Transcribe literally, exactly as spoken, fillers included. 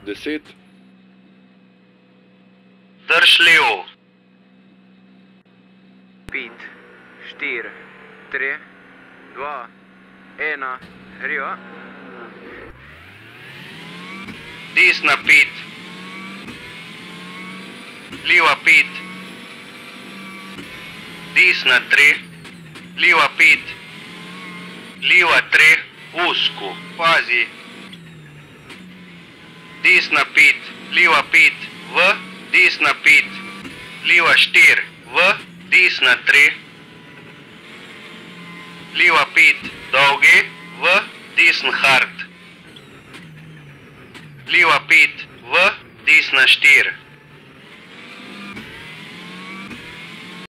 deset. Drž levo. pet, štiri, tri, dva, ena, riva. Desna pet. Leva pet. Desna tri. Leva pet. Leva tri. Usko. Pazi. Desna pet. Leva pet. V. Desna pet. Leva štiri. V. Desna tri. Leva pet. Dolge. V. Desen hard. Leva pet. V. Desna štiri.